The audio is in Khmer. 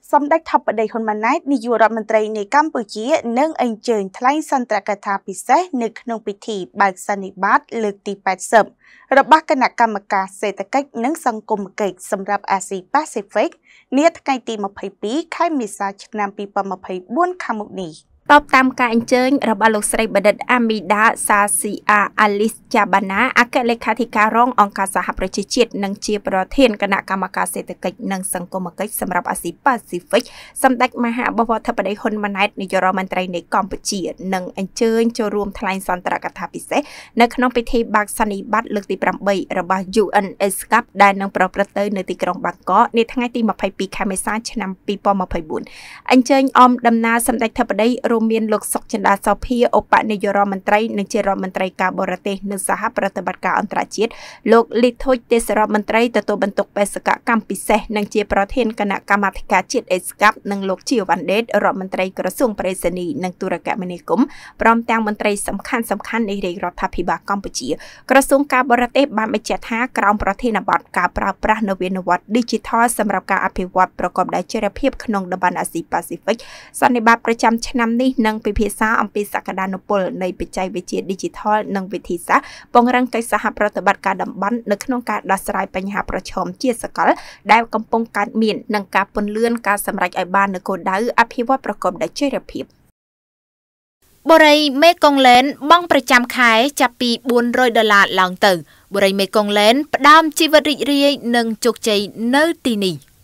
សម្ដេចថបដីហ៊ុនម៉ាណែតនាយករដ្ឋមន្ត្រីនៃកម្ពុជានឹងអញ្ជើញថ្លែងសន្ទរកថាពិសេសនៅក្នុងពិធីបើកសន្និបាតលើកទី80របស់គណៈកម្មការសេដ្ឋកិច្ចនិងសង្គមគិច្ចសម្រាប់អាស៊ីប៉ាស៊ីហ្វិកនាថ្ងៃទី22ខែមេសាឆ្នាំ2024ខាងមុខនេះតបតាមការអញ្ជើញរបស់លោកស្រីបណ្ឌិតអាមីដាសាស៊ីអាអាលីសចាបាណាអគ្គលេខាធិការរងអង្គការសហប្រជាជាតិនិងជាប្រធានគណៈកម្មការសេដ្ឋកិច្ចនិងសង្គមគិច្ចសម្រាប់អាស៊ីប៉ាស៊ីហ្វិកសម្ដេចមហាបវរធិបតីហ៊ុនម៉ាណែតនាយករដ្ឋមន្ត្រីនៃកម្ពុជានឹងអញ្ជើញចូលរួមថ្លែងសន្ទរកថាពិសេសនៅក្នុងពិធីបើកសន្និបាតលើកទី8របស់ UNESCAP ដែលនឹងប្រព្រឹត្តទៅនៅទីក្រុងបាងកកនាថ្ងៃទី22ខែមេសាឆ្នាំ2024អញ្ជើញអមដំណើរសម្ដេចធិបតីរួមមានលោកសុកចិន្តាសោភាឧបនាយករដ្ឋមន្ត្រីនិងជារដ្ឋមន្ត្រីការបរទេសនិងសហប្រតិបត្តិការអន្តរជាតិលោកលីថុចទេសរដ្ឋមន្ត្រីទទួលបន្ទុកបេសកកម្មពិសេសនិងជាប្រធានគណៈកម្មាធិការជាតិអេសកាប់និងលោកជាវ៉ាន់ដេតរដ្ឋមន្ត្រីក្រសួងប្រៃសណីនិងទូរគមនាគមន៍ព្រមទាំងមន្ត្រីសំខាន់នៃរាជរដ្ឋាភិបាលកម្ពុជាក្រសួងការបរទេសបានបញ្ជាក់ថាក្រោមប្រធានបទការប្រើប្រាស់នវានុវត្តន៍ Digital សម្រាប់ការអភិវឌ្ឍប្រកបដោយចីរភាពក្នុងតំបន់អាស៊ីប៉ាស៊ីហ្វិកសន្និបាតប្រចាំឆ្នាំនេះនិងពិភាក្សាអំពីសក្តានុពលនៃបច្ចេកវិទ្យា Digital និងវិធីសាស្ត្រពង្រឹងកិច្ចសហប្រតិបត្តិការតំបន់នៅក្នុងការដោះស្រាយបញ្ហាប្រឈមជាសកលដែលកំពុងកើតមាននិងការពន្លឿនការសម្រេចឲ្យបាននូវគោលដៅអភិវឌ្ឍប្រកបដោយចីរភាពបុរីមេកុងឡែនបង់ប្រចាំខែចាប់ពី$400ឡើងទៅបុរីមេកុងឡែនផ្ដើមជីវិតរីករាយនិងជោគជ័យនៅទីនេះ